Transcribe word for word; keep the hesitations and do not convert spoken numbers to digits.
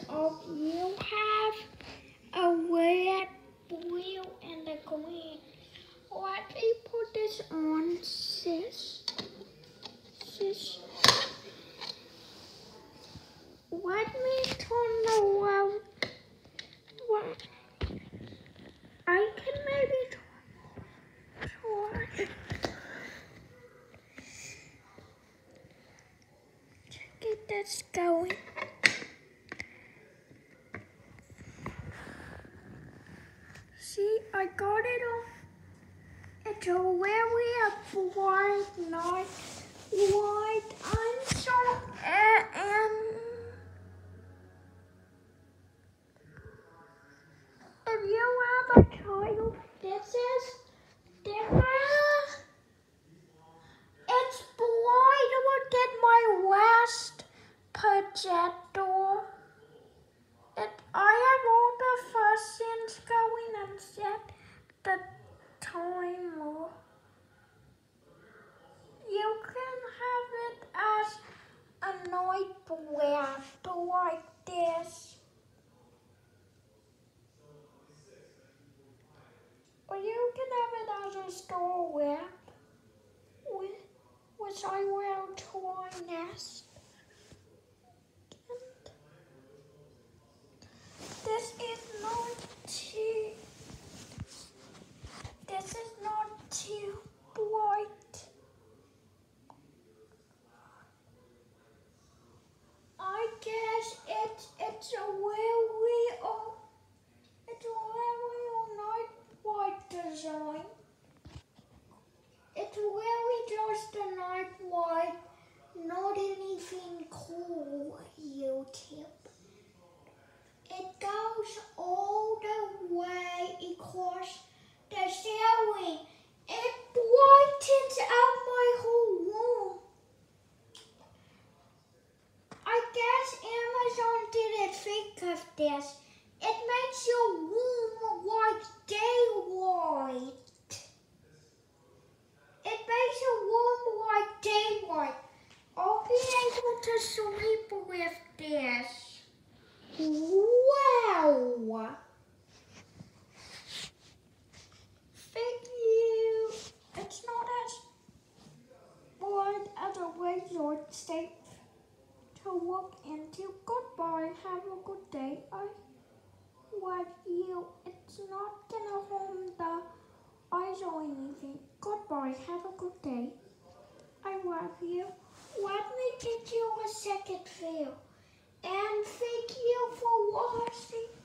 of you have a red, blue, and a green. Let me put this on, sis. Sis. Let me turn around. What? I can maybe try. Get this going. See, I got it on. It's a very bright night white. I'm so and if you have a child, this is different. It's bright. Look at my last projector. It, I have all the functions going and set the timer. You can have it as a night lamp like this. Or you can have it as a store lamp, which I will try next. This is not too, this is not too bright. I guess it's, it's a really, uh, it's a really night light design. It's really just a night light, not anything cool, YouTube. It goes all the way across the ceiling. It brightens out my whole room. I guess Amazon didn't think of this. It makes your room like daylight. It makes your room like daylight. I'll be able to sleep with this. Wow! Thank you. It's not as bright as a razor safe to look into. Goodbye. Have a good day. I love you. It's not gonna harm the eyes or anything. Goodbye. Have a good day. I love you. Let me give you a second feel. And thank you for watching.